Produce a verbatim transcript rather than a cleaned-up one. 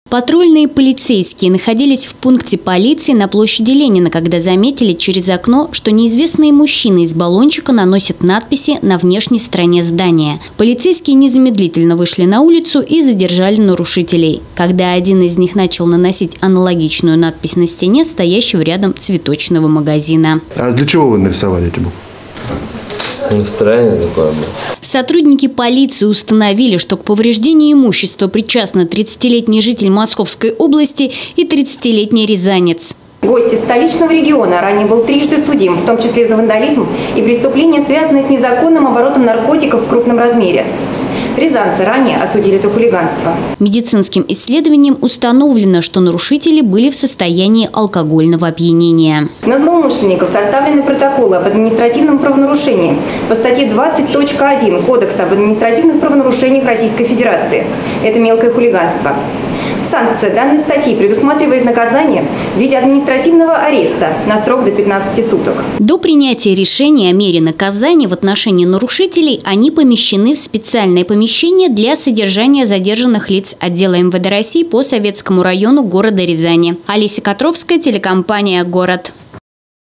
Патрульные полицейские находились в пункте полиции на площади Ленина, когда заметили через окно, что неизвестные мужчины из баллончика наносят надписи на внешней стороне здания. Полицейские незамедлительно вышли на улицу и задержали нарушителей. Когда один из них начал наносить аналогичную надпись на стене стоящего рядом цветочного магазина. А для чего вы нарисовали эти буквы? Настроение такое было. Сотрудники полиции установили, что к повреждению имущества причастны тридцатилетний житель Московской области и тридцатилетний рязанец. Гость из столичного региона ранее был трижды судим, в том числе за вандализм и преступления, связанные с незаконным оборотом наркотиков в крупном размере. Рязанца ранее осудили за хулиганство. Медицинским исследованием установлено, что нарушители были в состоянии алкогольного опьянения. На злоумышленников составлены протоколы об административном правонарушении по статье двадцать точка один Кодекса об административных правонарушениях Российской Федерации. Это мелкое хулиганство. Санкция данной статьи предусматривает наказание в виде административного ареста на срок до пятнадцати суток. До принятия решения о мере наказания в отношении нарушителей они помещены в специальное помещение для содержания задержанных лиц отдела эм вэ дэ России по Советскому району города Рязани. Олеся Котровская, телекомпания «Город».